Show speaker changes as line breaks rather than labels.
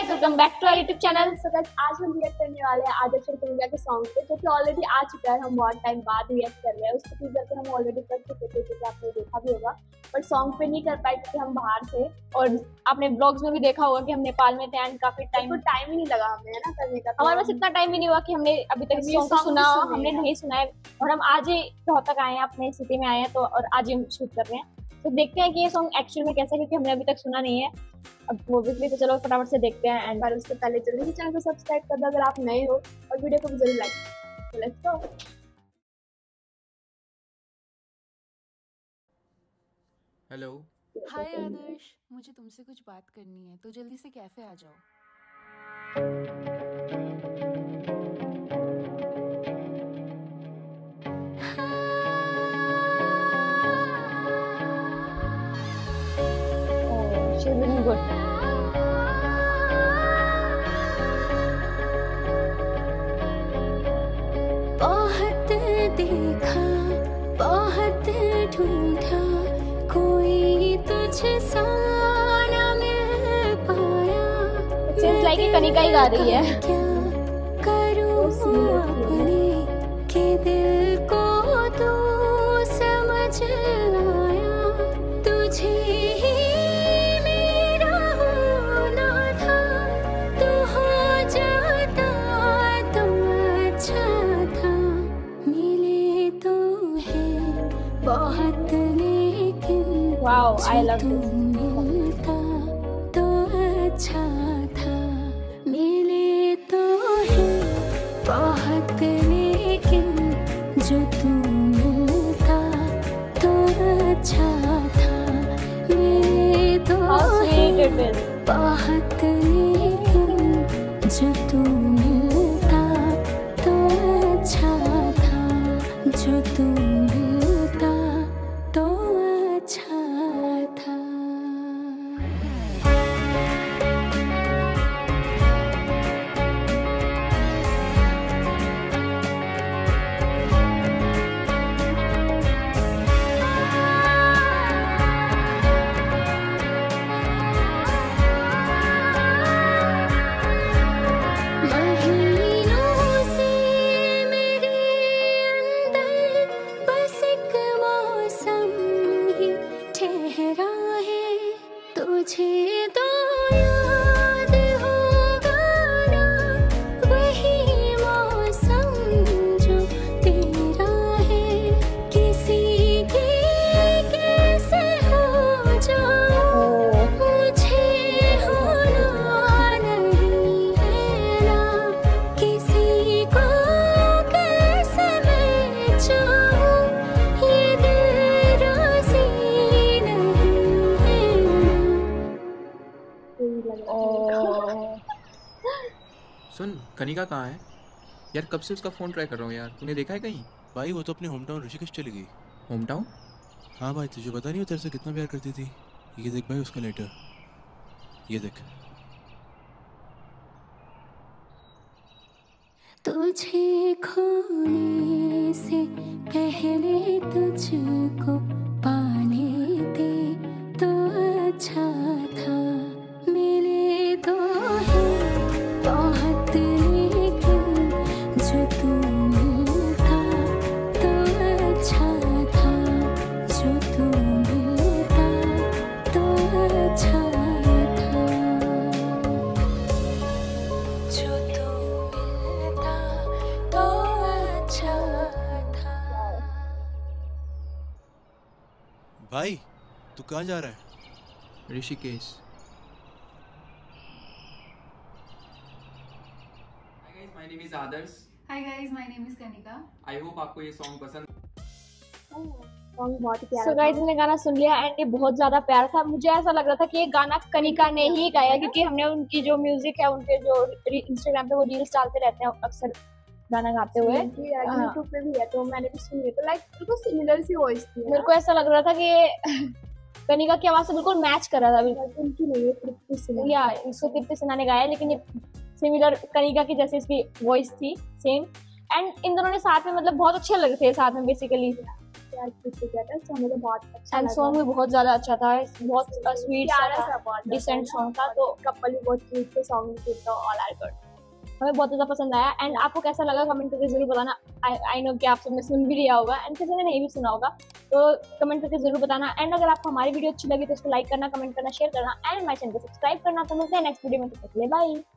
Guys, welcome back to our YouTube channel.
So guys, आज हम react करने वाले हैं आदर्श कनिका के सॉन्ग पे, जो कि ऑलरेडी आ चुका है। हम बहुत टाइम बाद रिएक्ट कर रहे हैं। उसके टीजर पे हम ऑलरेडी कर चुके थे, जो कि आपने देखा भी होगा, बट सॉन्ग पे नहीं कर पाए क्योंकि हम बाहर थे।
और आपने ब्लॉग्स में भी देखा होगा कि हम नेपाल में थे एंड काफी टाइम
ही नहीं लगा हमें, है ना, करने का।
हमारे पास इतना टाइम भी नहीं हुआ कि हमने अभी तक सॉन्ग को सुना, हमने नहीं सुना है। और हम आज ही रोहतक आए हैं, अपने सिटी में आए हैं, तो और आज ही हम शूट कर रहे हैं। तो देखते हैं कि ये सॉन्ग एक्चुअल में कैसा है, क्योंकि हमने अभी तक सुना नहीं है। अब वो भी तो चलो फटाफट से देखते हैं। एंड
पर उससे पहले जल्दी से चैनल को सब्सक्राइब कर दो अगर आप नए हो, और वीडियो को भी जरूर लाइक करो। Let's go.
हेलो।
हाय आदर्श, मुझे तुमसे कुछ बात करनी है, तो जल्दी से कैफे आ जाओ।
she's looking good.
बहुत देखा, बहुत ढूंढा, कोई तुझसा ना मिल पाया।
Seems like कि कनिका ही गा रही है।
क्या करूं अपने के दिल को तू समझ आया। तुझे ही मेरा होना था, तू हो जाता तो अच्छा था। मिले तो है बहुत लेकिन
Wow, I love
तू
this.
मिलता तो अच्छा था। मिले तो है बहुत लेकिन जो तू मिलता तो अच्छा था। मिले तो
How sweet it is.
बहुत लेकिन जो तू मिलता तो अच्छा था। जो तू मिलता तो अच्छा था। महीनों से मेरे अंदर बस एक मौसम ही ठहरा है। तुझे तो याद होगा ना, वही मौसम जो तेरा है। किसी की कैसे हो जाऊं, मुझे होना नहीं है ना। किसी को कैसे मैं चाहूं, ये दिल राज़ी नहीं है
Oh.
सुन, कनिका कहाँ है यार? कब से उसका फोन ट्राई कर रहा हूँ यार। तूने देखा है कहीं?
भाई वो तो अपने होम टाउन ऋषिकेश चली गई।
Home town?
हाँ भाई, तुझे पता नहीं वो तेरे से कितना प्यार करती थी। ये देख भाई उसका लेटर, ये देख।
तुझे खोने से पहले तुझको पा लेते तो अच्छा था। मिले तो है बहुत लेकिन जो तू मिलता तो अच्छा था। जो तू मिलता तो अच्छा था। जो तू मिलता तो अच्छा था।
भाई तू कहाँ जा रहा है?
Rishikesh.
My name is Adarsh.
Hi guys, my name is Kanika.
I hope आपको ये सॉन्ग पसंद।
सॉन्ग बहुत ही प्यारा
So guys, हमने गाना सुन लिया एंड ये बहुत ज्यादा प्यारा था। मुझे ऐसा लग रहा था कि ये गाना कनिका ने ही गाया, क्योंकि हमने उनकी जो म्यूजिक है, उनके जो इंस्टाग्राम पे वो रील्स डालते रहते हैं अक्सर गाना गाते हुए।
यूट्यूब पे भी है, तो मैंने भी सुनी है। तो लाइक बिल्कुल सिमिलर सी वॉइस थी।
मेरे को ऐसा लग रहा था कि ये कनिका की आवाज से बिल्कुल मैच कर रहा था।
उनकी नहीं है, तृप्ति सिन्हा।
या इसको तृप्ति सिन्हा ने गाया, लेकिन ये सिमिलर कनिका की जैसे इसकी वॉइस थी सेम। एंड इन दोनों ने साथ में मतलब बहुत अच्छे लग रहे थे साथ में बेसिकली।
यार पुट टुगेदर, सो मुझे बहुत अच्छा
एंड
लगा।
सॉन्ग भी बहुत ज्यादा अच्छा था, बहुत स्वीट
प्यारा
सा
सा बहुत
डिसेंट सॉन्ग था, तो
कपल भी बहुत क्यूट थे सॉन्ग के, तो ऑल आर गुड।
हमें बहुत ज़्यादा पसंद आया। एंड आपको कैसा लगा कमेंट करके जरूर बताना। आई नो कि आप सबने सुन भी लिया होगा एंड किसी ने नहीं भी सुना होगा, तो कमेंट करके जरूर बताना। एंड अगर आपको हमारी वीडियो अच्छी लगी तो उसको लाइक करना, कमेंट करना, शेयर करना एंड हमारे चैनल को सब्सक्राइब करना। तो मिलते हैं नेक्स्ट वीडियो में, तब तक के लिए बाय।